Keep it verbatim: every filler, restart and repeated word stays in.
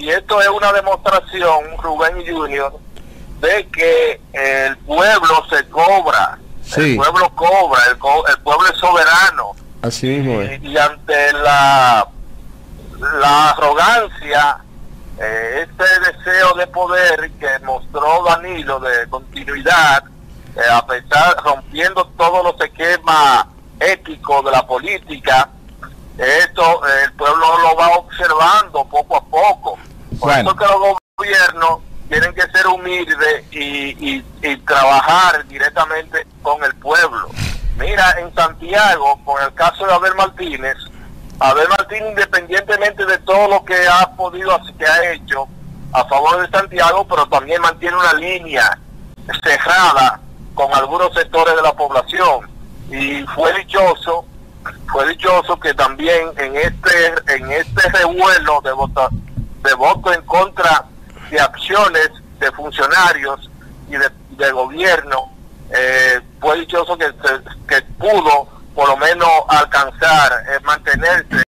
y esto es una demostración, Rubén Junior, de que el pueblo se cobra, sí. El pueblo cobra, el, co el pueblo es soberano. Así mismo es. Y, y ante la, la arrogancia, eh, este deseo de poder que mostró Danilo de continuidad, eh, a pesar, rompiendo todos los esquemas éticos de la política, esto eh, el pueblo lo va observando poco a poco. Por bueno. eso que los gobiernos tienen que ser humildes y, y, y trabajar directamente con el pueblo. Mira, en Santiago, con el caso de Abel Martínez, Abel Martínez, independientemente de todo lo que ha podido, que ha hecho a favor de Santiago, pero también mantiene una línea cerrada con algunos sectores de la población. Y fue dichoso, fue dichoso que también en este, en este revuelo de voto, de voto en contra de acciones de funcionarios y de, de gobierno, eh, fue dichoso que, que pudo por lo menos alcanzar, eh, mantenerse